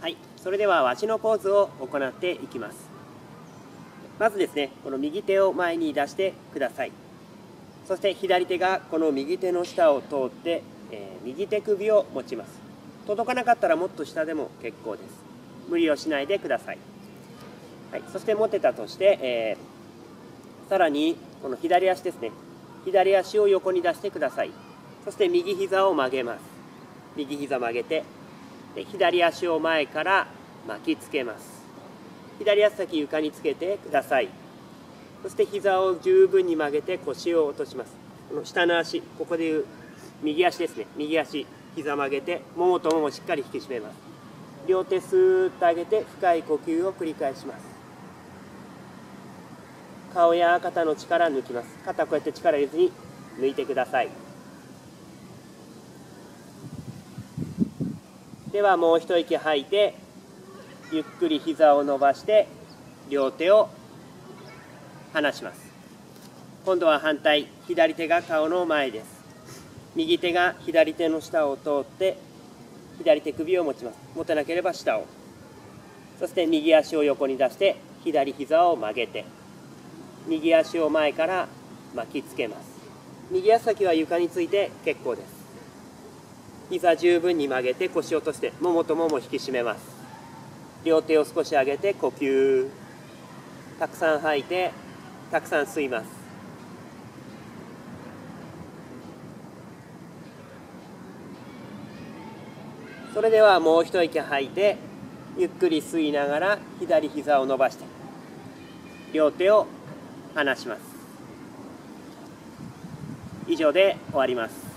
はい、それではわしのポーズを行っていきます。まずですね、この右手を前に出してください。そして左手がこの右手の下を通って、右手首を持ちます。届かなかったらもっと下でも結構です。無理をしないでください。はい、そして持てたとして、さらにこの左足ですね、左足を横に出してください。そして右膝を曲げます。右膝曲げて、で左足を前から巻きつけます。左足先床につけてください。そして膝を十分に曲げて腰を落とします。この下の足、ここでいう右足ですね、右足、膝曲げてももとももしっかり引き締めます。両手スーッと上げて深い呼吸を繰り返します。顔や肩の力抜きます。肩こうやって力入れずに抜いてください。ではもう一息吐いて、ゆっくり膝を伸ばして両手を離します。今度は反対、左手が顔の前です。右手が左手の下を通って左手首を持ちます。持てなければ下を。そして右足を横に出して左膝を曲げて右足を前から巻きつけます。右足先は床について結構です。膝十分に曲げて腰を落としてももともも引き締めます。両手を少し上げて呼吸。たくさん吐いてたくさん吸います。それではもう一息吐いてゆっくり吸いながら左膝を伸ばして両手を離します。以上で終わります。